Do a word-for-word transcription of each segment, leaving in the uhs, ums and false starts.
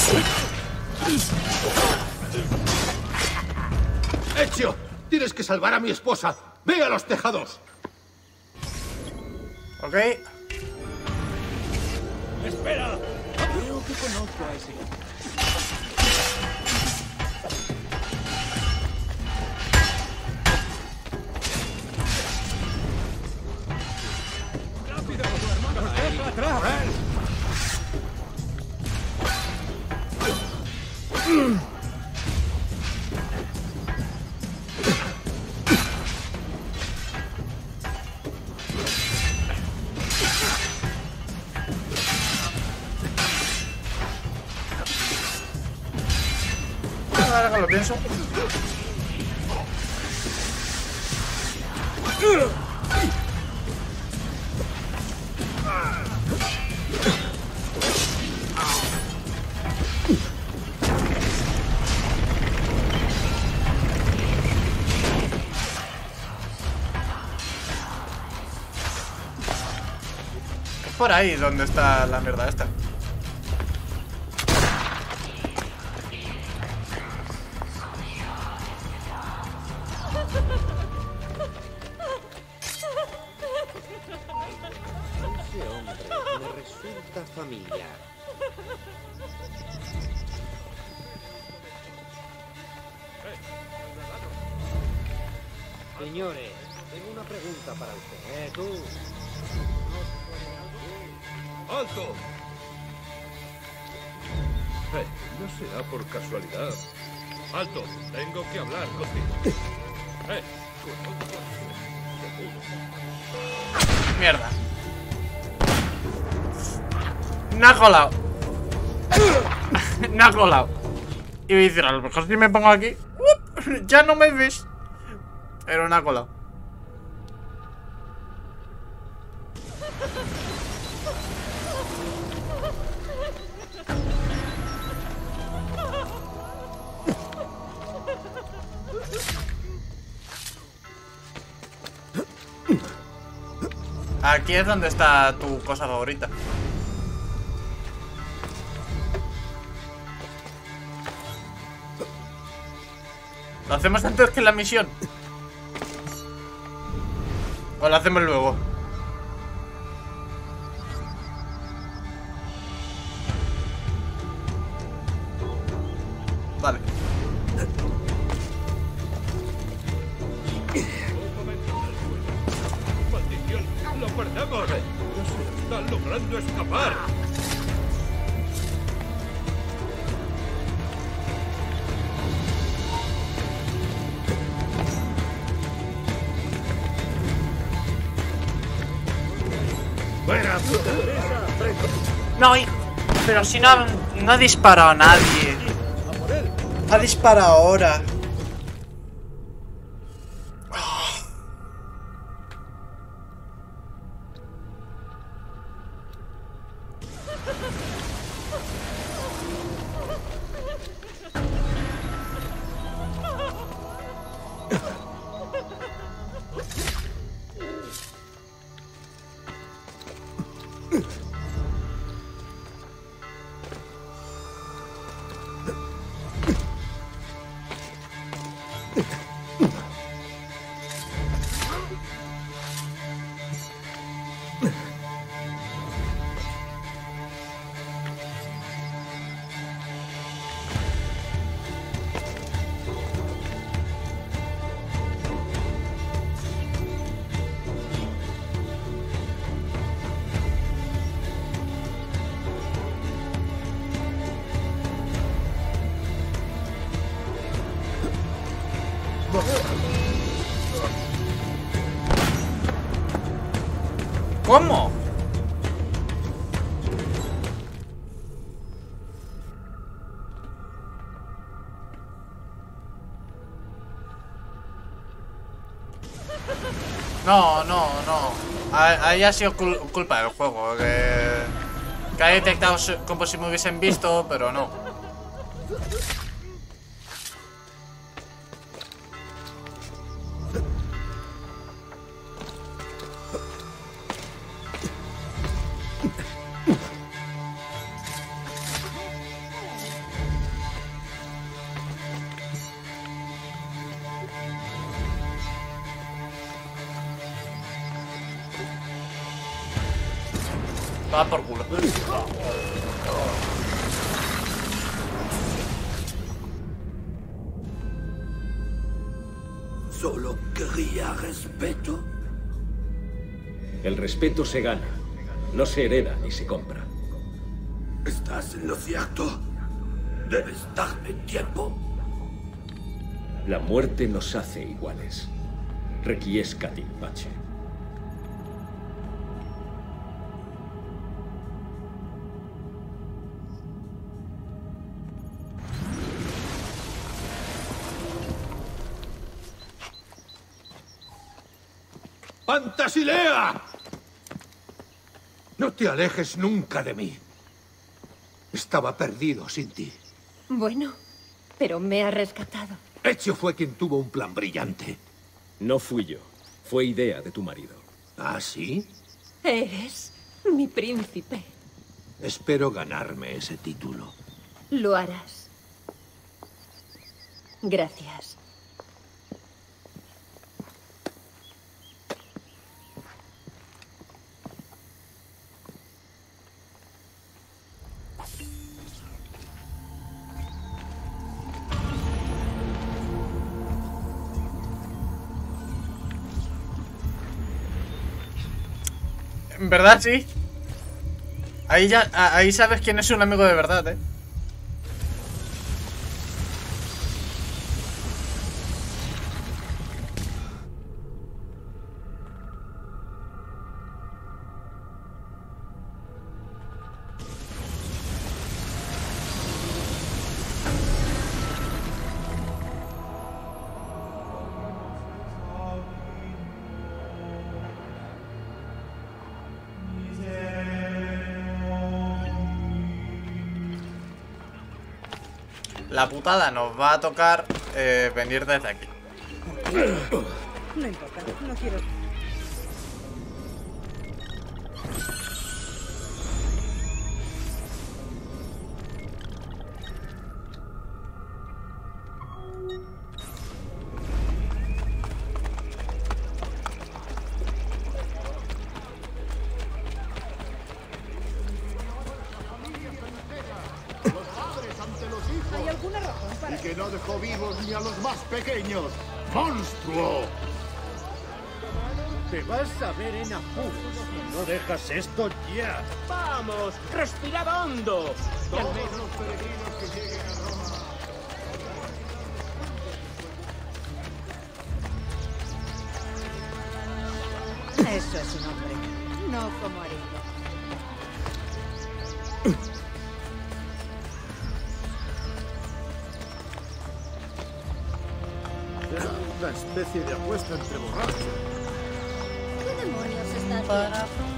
¡Ezio! ¡Tienes que salvar a mi esposa! ¡Ve a los tejados! Ok. ¡Espera! Creo que conozco a ese. ¡Rápido, hermano! ¡Deja atrás! Ahora que lo pienso. Es por ahí donde está la mierda esta. Ese hombre me resulta familiar. Señores, tengo una pregunta para usted. Eh, tú. ¡Alto! Eh, no será por casualidad. ¡Alto! Tengo que hablar contigo. Eh, Mierda. No ha colado. No ha colado. Y voy a decir, a lo mejor si me pongo aquí, ¡up! Ya no me ves. Pero no ha colado. Aquí es donde está tu cosa favorita. ¿Lo hacemos antes que la misión? ¿O lo hacemos luego? Vale. ¡Maldición! ¡Lo perdemos! ¡No se está logrando escapar! ¡Fuera! No, y- pero si no, ha- no ha disparado a nadie. Ha disparado ahora. ¿Cómo? No, no, no. Ahí ha sido cul culpa del juego. Que, que ha detectado como si me hubiesen visto, pero no. Va por culo. Solo quería respeto. El respeto se gana, no se hereda ni se compra. ¿Estás en lo cierto? Debes darme tiempo. La muerte nos hace iguales. Requiescat in pace. ¡Pantasilea! No te alejes nunca de mí. Estaba perdido sin ti. Bueno, pero me ha rescatado. Ezio fue quien tuvo un plan brillante. No fui yo. Fue idea de tu marido. ¿Ah, sí? Eres mi príncipe. Espero ganarme ese título. Lo harás. Gracias. En verdad, sí. Ahí ya, ahí sabes quién es un amigo de verdad, eh. La putada nos va a tocar eh, venir desde aquí. No importa, no quiero... ¿Hay alguna razón para...? Y que no dejó vivos ni a los más pequeños. ¡Monstruo! Te vas a ver en apuros si no dejas esto ya. ¡Vamos! ¡Respirad hondo! Todos los peregrinos que lleguen a Roma. Eso es un hombre, no como herido. Era una especie de apuesta entre borrachos. ¿Qué demonios estás haciendo?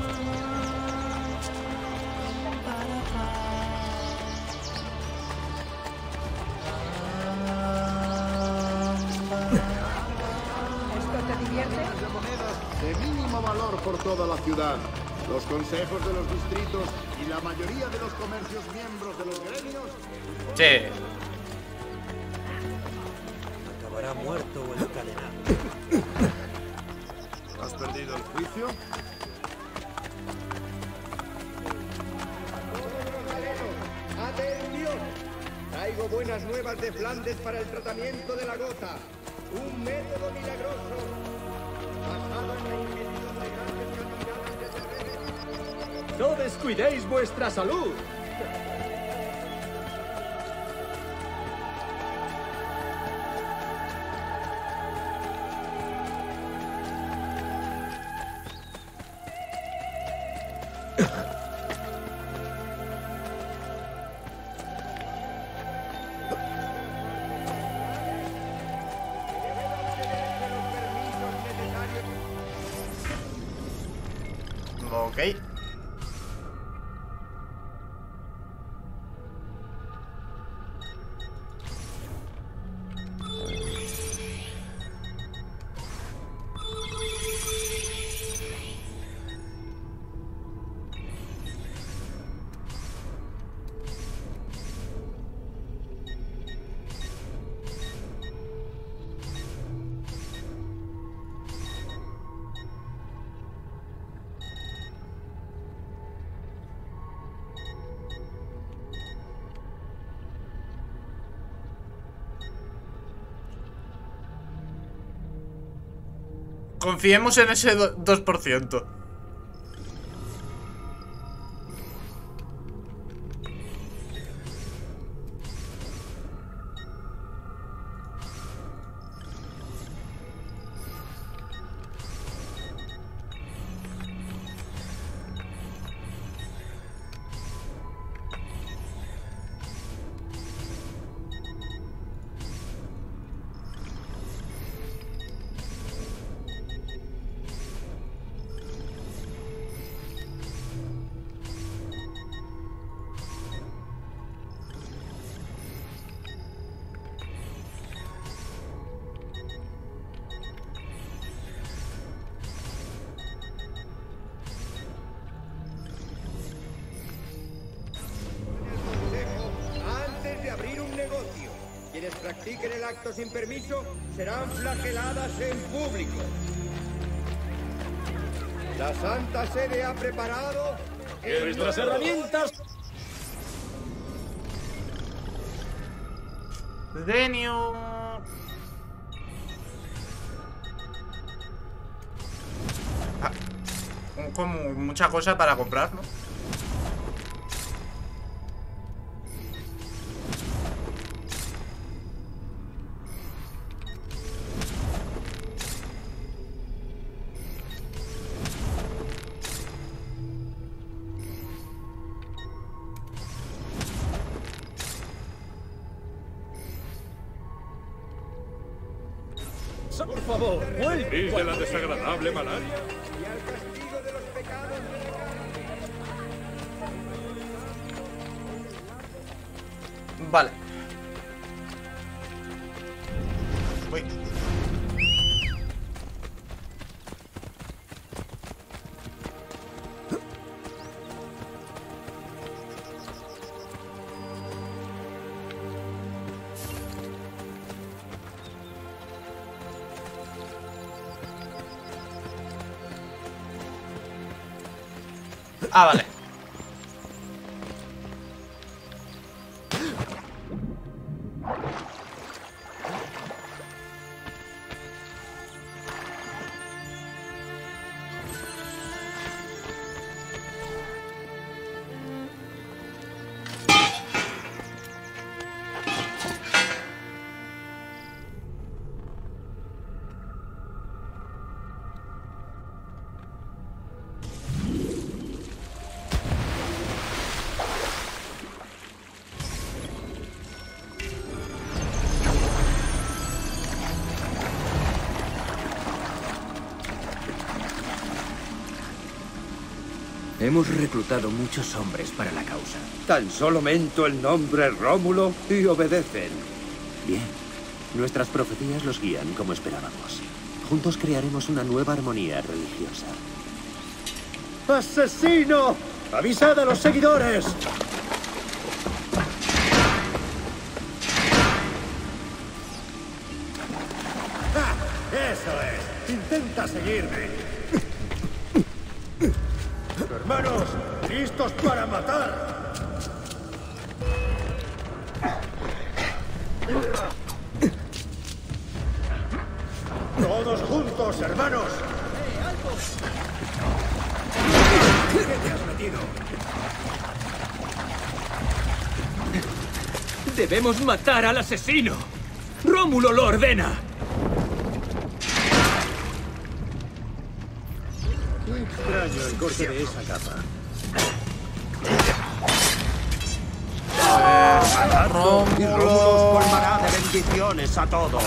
¿Esto te divierte? De monedas de mínimo valor por toda la ciudad. Los consejos de los distritos y la mayoría de los comercios miembros de los gremios. Sí. Acabará muerto o encadenado. ¿Has perdido el juicio? ¡Atención! Traigo buenas nuevas de Flandes para el tratamiento de la gota. Un método milagroso basado en la ingestión de grandes cantidades de cerveza. ¡No descuidéis vuestra salud! Ok. Confiemos en ese dos por ciento. Quienes practiquen el acto sin permiso serán flageladas en público. La Santa Sede ha preparado nuestras herramientas. Denio. Ah, como mucha cosa para comprar, ¿no? Por favor, vuelve. ¿Vís de la desagradable malaria? y al castigo de los pecados. Vale. Uy. Ah, vale. Hemos reclutado muchos hombres para la causa. Tan solo mento el nombre Rómulo y obedecen. Bien. Nuestras profecías los guían como esperábamos. Juntos crearemos una nueva armonía religiosa. ¡Asesino! ¡Avisad a los seguidores! ¡Ah! ¡Eso es! ¡Intenta seguirme! ¡Hermanos! ¡Listos para matar! ¡Todos juntos, hermanos! ¿Qué te has metido? Debemos matar al asesino. Rómulo lo ordena. Qué extraño el corte de esa capa. Y Rómulo os colmará de bendiciones a todos.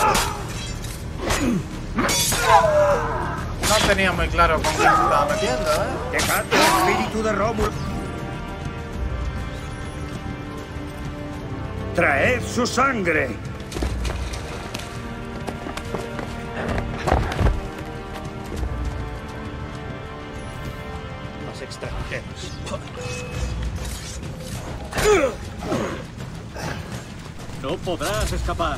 No tenía muy claro con qué se estaba metiendo, ¿eh? Dejad el espíritu de Rómulo. Traed su sangre. Los extranjeros. No podrás escapar.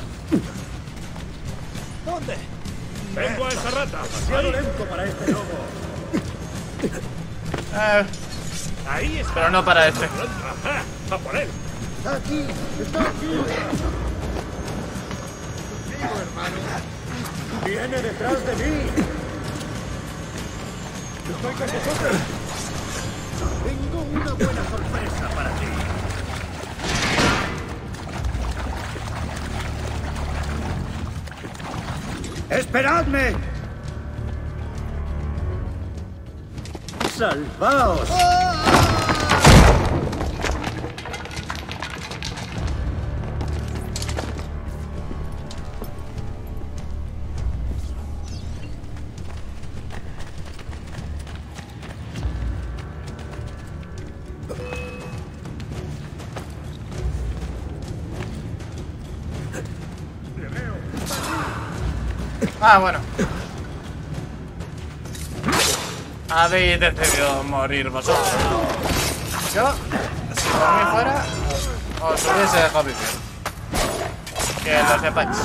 ¿Dónde? ¡Vengo a esa rata! Demasiado lento para este lobo. Eh, Ahí está. pero no para este. Ajá, ¡a por él! Está aquí, está aquí. Digo, hermano. Viene detrás de mí. ¡Estoy con vosotros! Tengo una buena sorpresa para ti. ¡Esperadme! ¡Salvaos! Ah, bueno. Habéis decidido morir vosotros. Yo, si por mí fuera, os hubiese dejado vivir. Que lo sepáis.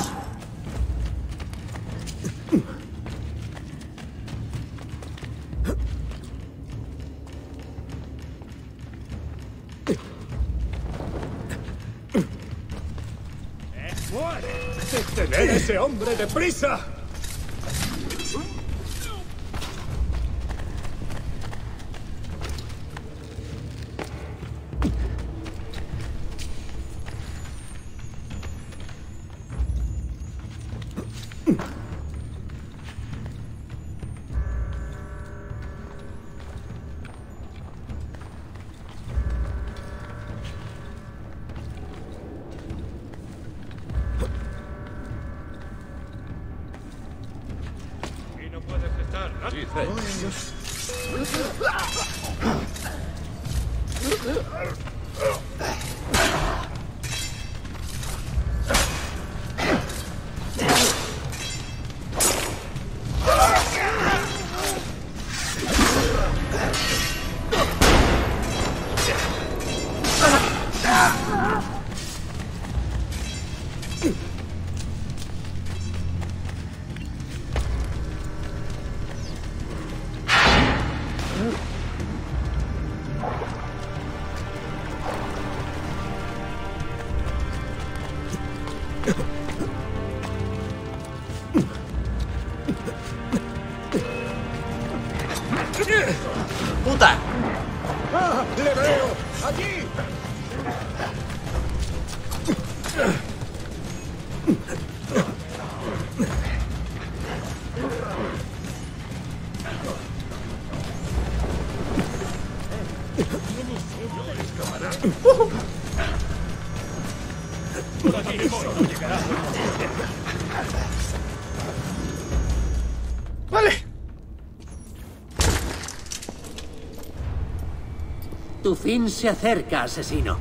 ¡Detener a ese hombre deprisa! ¡Puta! ¡Ah! ¡Le veo! ¡Allí! Vale. Tu fin se acerca, asesino.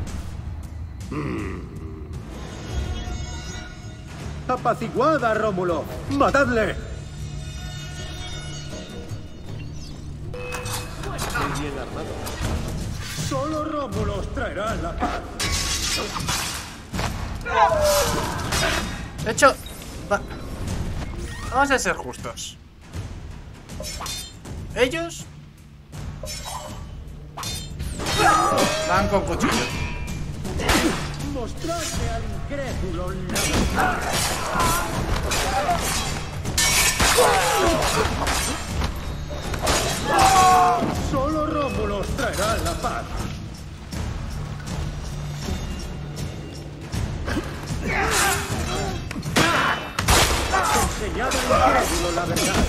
¡Apaciguad a Rómulo! ¡Matadle! Muy bien armado. Solo Rómulo os traerá la paz. De hecho, va- vamos a ser justos. Ellos van con cuchillo. Mostradme al incrédulo la verdad. Solo Rómulo os traerá la paz. Enseñad al incrédulo la verdad.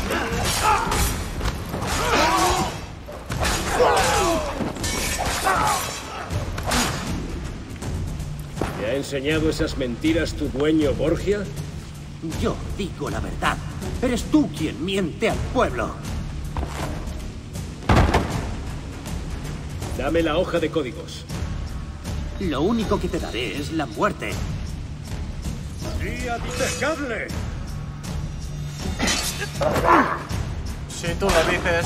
¿Te ha enseñado esas mentiras tu dueño, Borgia? Yo digo la verdad. Eres tú quien miente al pueblo. Dame la hoja de códigos. Lo único que te daré es la muerte. ¡Y a dejadle! Si tú lo dices.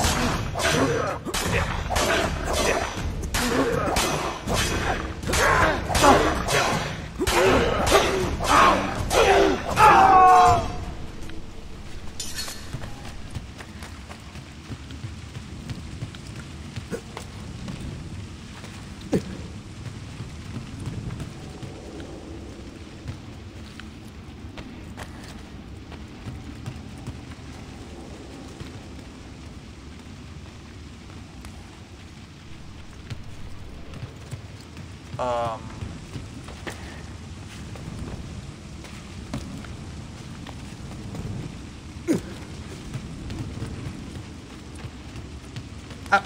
Um... Ah.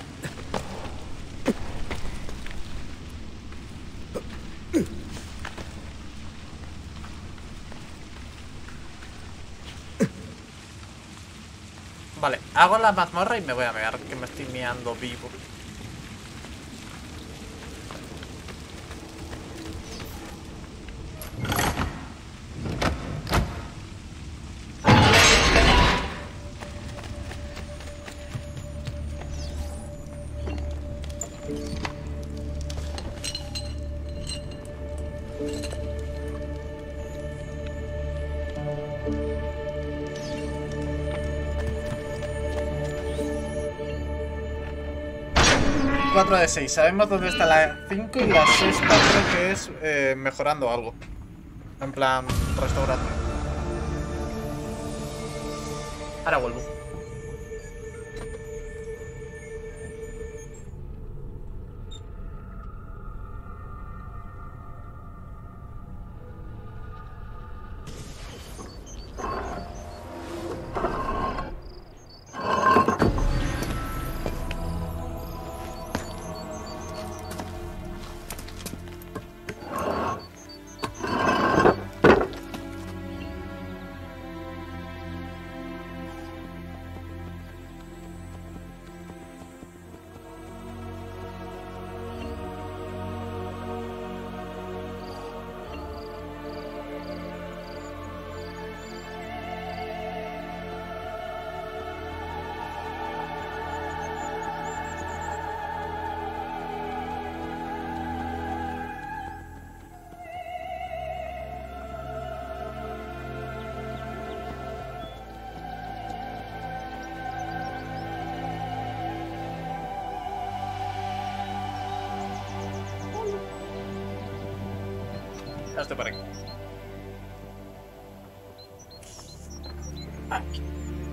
Vale, hago la mazmorra y me voy a mear, que me estoy meando vivo. cuatro de seis. Sabemos dónde está la cinco y la sexta creo que es eh, mejorando algo. En plan, restaurando. Ahora vuelvo. Ya estoy por aquí. Aquí.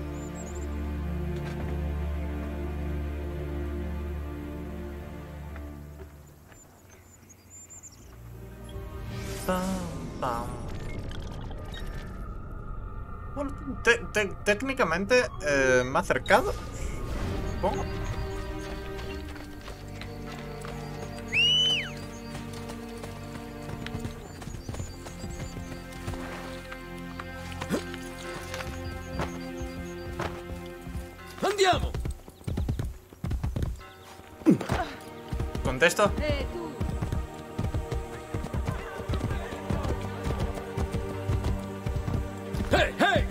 Pam, pam. Bueno, te, te, técnicamente eh, me ha acercado, supongo. ¡Andiamo! ¿Contesto? Eh, tú. ¡Hey, hey!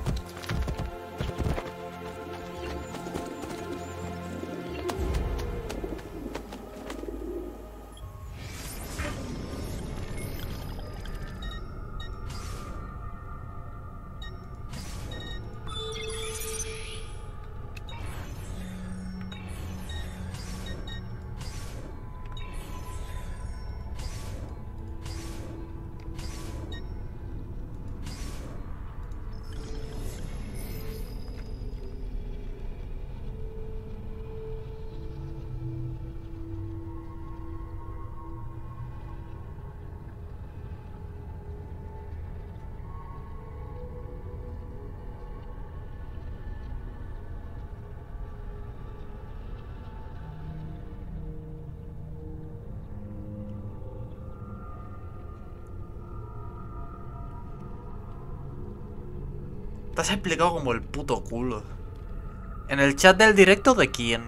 Te has explicado como el puto culo. ¿En el chat del directo de quién?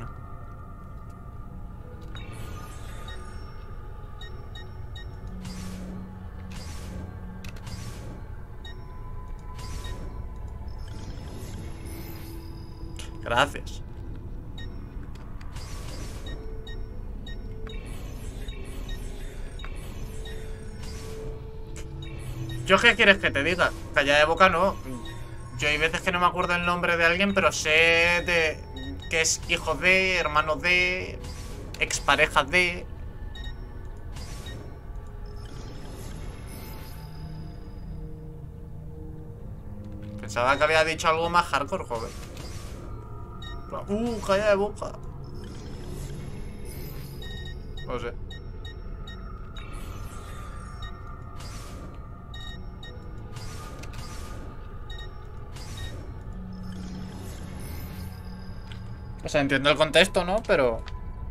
Gracias. ¿Yo qué quieres que te diga? Calla de boca no. Yo hay veces que no me acuerdo el nombre de alguien, pero sé de que es hijo de, hermano de, expareja de. Pensaba que había dicho algo más hardcore, joder. Uh, calla de boca. No sé. O sea, entiendo el contexto, ¿no? Pero...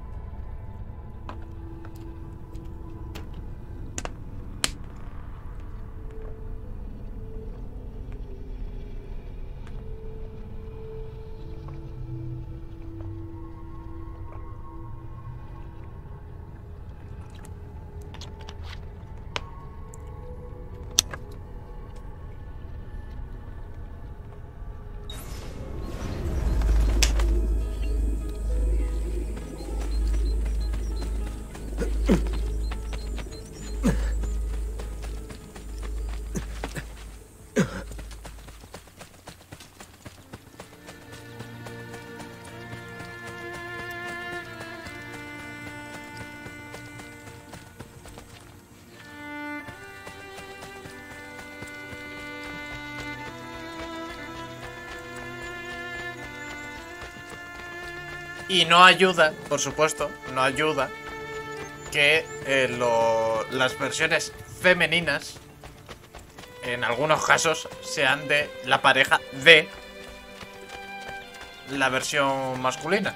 Y no ayuda, por supuesto, no ayuda que eh, lo, las versiones femeninas, en algunos casos, sean de la pareja de la versión masculina.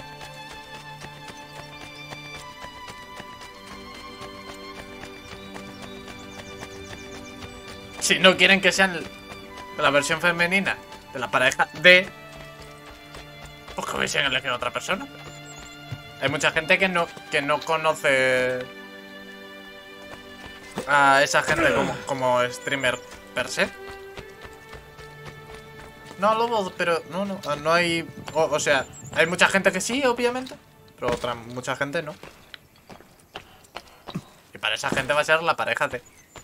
Si no quieren que sean la versión femenina de la pareja de... pues que hubiesen elegido a otra persona. Hay mucha gente que no, que no conoce a esa gente como, como streamer per se. No, Lobo, pero no, no, no hay... O, o sea, hay mucha gente que sí, obviamente, pero otra mucha gente no. Y para esa gente va a ser la pareja de...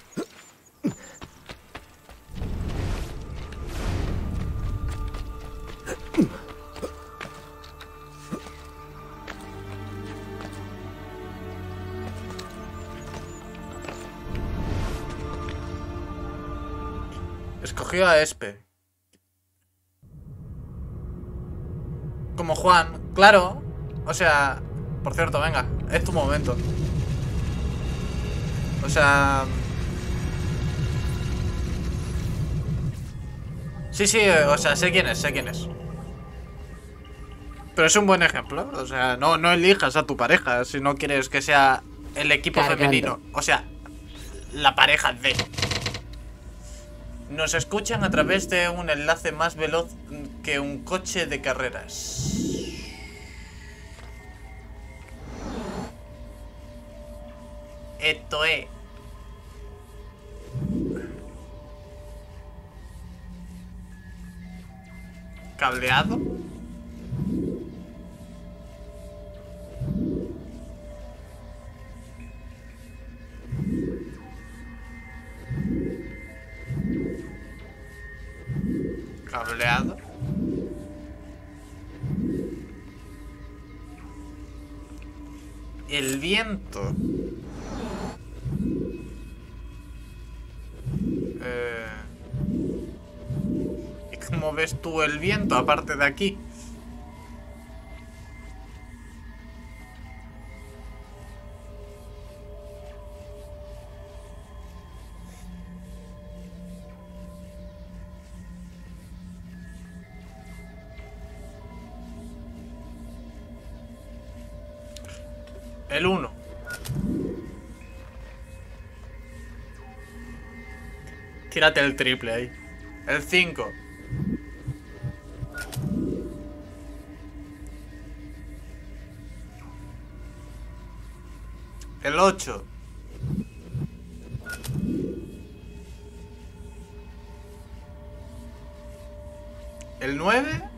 Escogió a Espe. Como Juan, claro. O sea, por cierto, venga, es tu momento. O sea... Sí, sí, o sea, sé quién es, sé quién es. Pero es un buen ejemplo. O sea, no, no elijas a tu pareja si no quieres que sea el equipo Cargando. femenino. O sea, la pareja de... Nos escuchan a través de un enlace más veloz que un coche de carreras. Esto es. Cableado. Cableado. El viento. Eh... ¿Y cómo ves tú el viento aparte de aquí? El uno. Tírate el triple ahí. El cinco. El ocho. El nueve.